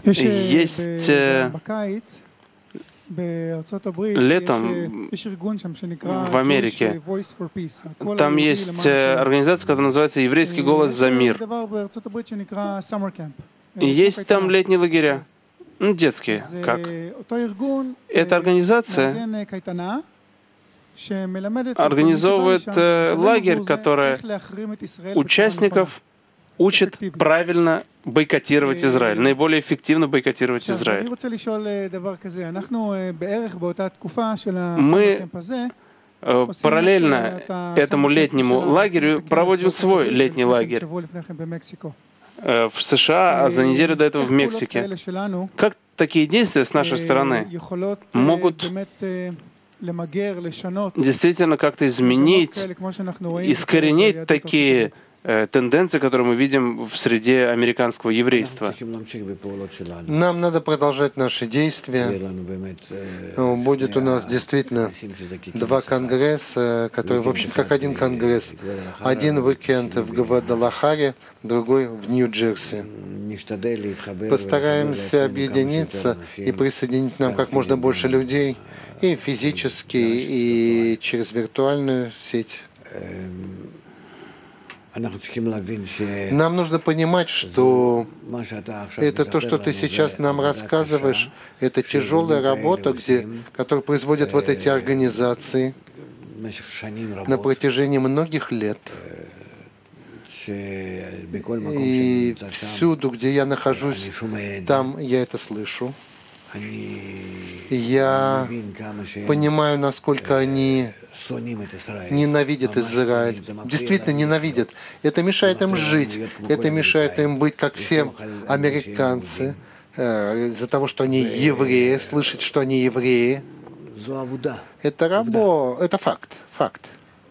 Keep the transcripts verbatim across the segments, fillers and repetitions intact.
Есть э, летом в Америке, там есть э, организация, которая называется «Еврейский голос за мир». И есть там летние лагеря, ну, детские, как. Эта организация организовывает э, лагерь, который участников учит правильно бойкотировать Израиль, наиболее эффективно бойкотировать Израиль. Мы э, параллельно этому летнему лагерю проводим свой летний лагерь э, в США, а за неделю до этого в Мексике. Как такие действия с нашей стороны могут действительно как-то изменить, искоренить такие э, тенденции, которые мы видим в среде американского еврейства? Нам надо продолжать наши действия. Будет у нас действительно два конгресса, которые, в общем, как один конгресс. Один уикенд в Гвадалахаре, другой в Нью-Джерси. Постараемся объединиться и присоединить нам как можно больше людей, и физически, и через виртуальную сеть. Нам нужно понимать, что это то, что ты сейчас нам рассказываешь, это тяжелая работа, где, которую производят вот эти организации на протяжении многих лет. И всюду, где я нахожусь, там я это слышу. Я понимаю, насколько они ненавидят Израиль. Действительно ненавидят. Это мешает им жить. Это мешает им быть, как все американцы. Из-за того, что они евреи, слышать, что они евреи. Это работа. Это факт. Факт.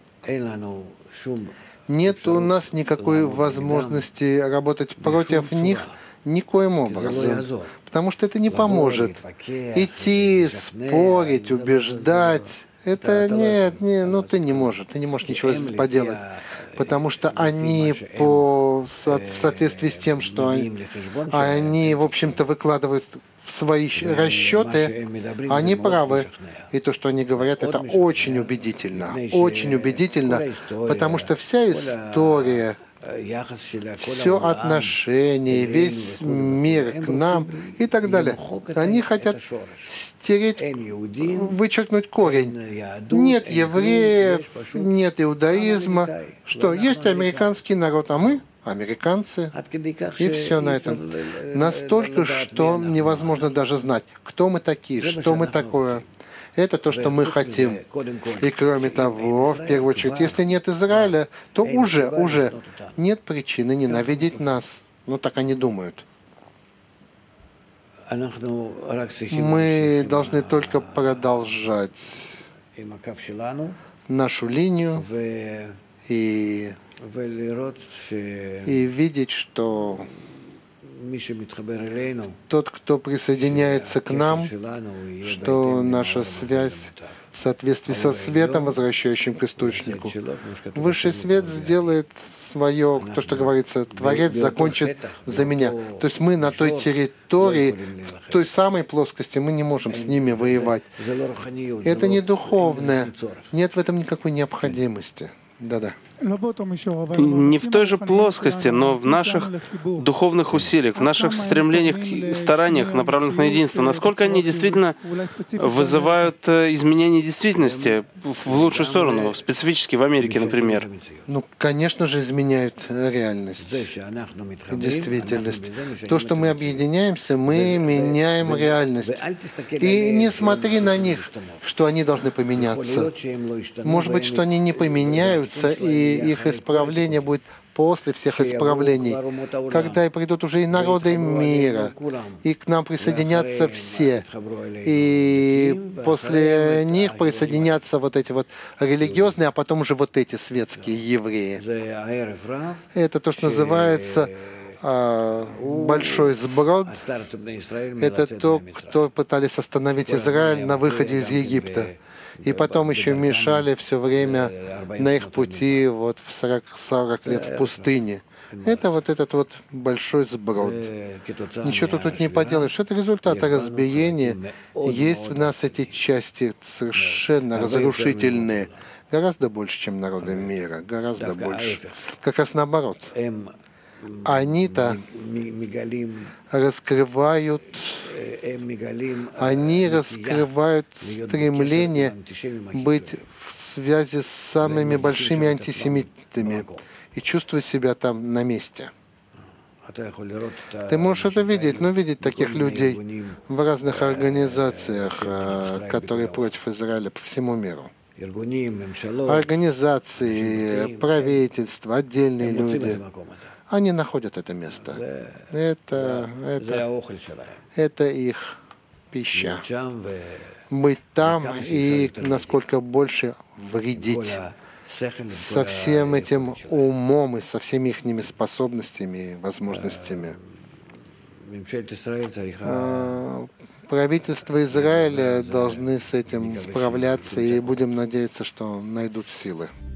Нет у нас никакой возможности работать против них никоим образом. Потому что это не поможет. Идти, спорить, убеждать. Это нет, не, ну ты не можешь, ты не можешь ничего поделать. Потому что они по, в соответствии с тем, что они, они в общем-то, выкладывают в свои расчеты, они правы. И то, что они говорят, это очень убедительно. Очень убедительно, потому что вся история, все отношение, весь мир к нам и так далее. Они хотят стереть, вычеркнуть корень. Нет евреев, нет иудаизма. Что? Есть американский народ, а мы американцы. И все на этом. Настолько, что невозможно даже знать, кто мы такие, что мы такое. Это то, что мы хотим. И кроме того, в первую очередь, если нет Израиля, то уже, уже нет причины ненавидеть нас. Ну, так они думают. Мы должны только продолжать нашу линию и, и видеть, что тот, кто присоединяется к нам, что наша связь в соответствии со светом, возвращающим к источнику. Высший свет сделает свое, то, что говорится, Творец закончит за меня. То есть мы на той территории, в той самой плоскости, мы не можем с ними воевать. Это не духовное. Нет в этом никакой необходимости. Да-да. Не в той же плоскости, но в наших духовных усилиях, в наших стремлениях, стараниях, направленных на единство. Насколько они действительно вызывают изменение действительности в лучшую сторону, специфически в Америке, например? Ну, конечно же, изменяют реальность, действительность. То, что мы объединяемся, мы меняем реальность. И не смотри на них, что они должны поменяться. Может быть, что они не поменяются, и их исправление будет после всех исправлений, когда и придут уже и народы мира, и к нам присоединятся все, и после них присоединятся вот эти вот религиозные, а потом уже вот эти светские евреи. Это то, что называется а, большой сброд. Это то, кто пытались остановить Израиль на выходе из Египта. и потом еще мешали все время на их пути вот в сорок, сорок лет в пустыне. Это вот этот вот большой сброд. Ничего ты тут не поделаешь. Это результат разбиения. Есть в нас эти части совершенно разрушительные. Гораздо больше, чем народы мира. Гораздо больше. Как раз наоборот. Они-то раскрывают, они раскрывают стремление быть в связи с самыми большими антисемитами и чувствовать себя там на месте. Ты можешь это видеть, но видеть таких людей в разных организациях, которые против Израиля по всему миру. Организации, правительства, отдельные люди, они находят это место. Это, это, это их пища. Быть там и насколько больше вредить со всем этим умом и со всеми их способностями и возможностями. Правительство Израиля должны с этим справляться, и будем надеяться, что найдут силы.